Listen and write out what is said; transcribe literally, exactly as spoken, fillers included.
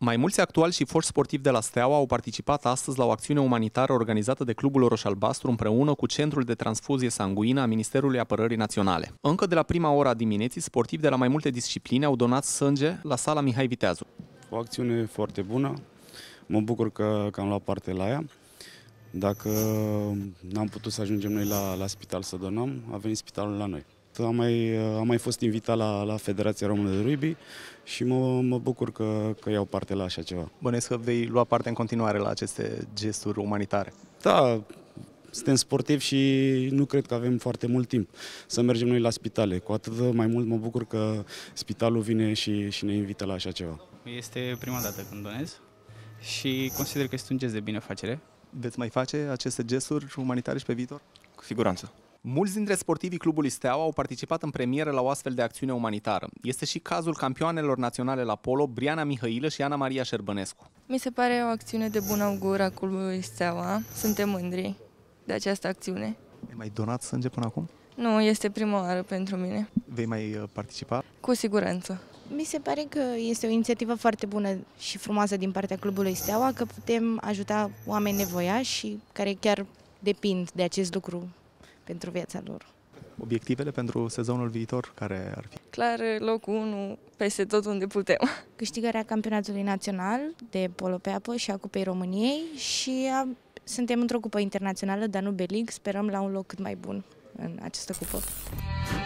Mai mulți actuali și foști sportivi de la Steaua au participat astăzi la o acțiune umanitară organizată de Clubul Roș-Albastru împreună cu Centrul de Transfuzie Sanguină a Ministerului Apărării Naționale. Încă de la prima oră a dimineții, sportivi de la mai multe discipline au donat sânge la sala Mihai Viteazu. O acțiune foarte bună, mă bucur că, că am luat parte la ea. Dacă n-am putut să ajungem noi la, la spital să donăm, a venit spitalul la noi. Am mai, am mai fost invitat la, la Federația Română de Rugby și mă, mă bucur că, că iau parte la așa ceva. Bănuiesc că vei lua parte în continuare la aceste gesturi umanitare. Da, suntem sportivi și nu cred că avem foarte mult timp să mergem noi la spitale. Cu atât mai mult mă bucur că spitalul vine și, și ne invită la așa ceva. Este prima dată când donez și consider că este un gest de binefacere. Veți mai face aceste gesturi umanitare și pe viitor? Cu siguranță. Mulți dintre sportivii clubului Steaua au participat în premieră la o astfel de acțiune umanitară. Este și cazul campioanelor naționale la polo, Briana Mihailă și Ana Maria Șerbănescu. Mi se pare o acțiune de bun augur a clubului Steaua. Suntem mândri de această acțiune. Ai mai donat sânge până acum? Nu, este prima oară pentru mine. Vei mai participa? Cu siguranță. Mi se pare că este o inițiativă foarte bună și frumoasă din partea clubului Steaua, că putem ajuta oameni nevoiași și care chiar depind de acest lucru pentru viața lor. Obiectivele pentru sezonul viitor care ar fi? Clar, locul unu peste tot unde putem. Câștigarea campionatului național de polo pe apă și a Cupei României și a, suntem într-o cupă internațională, Danube League, sperăm la un loc cât mai bun în această cupă.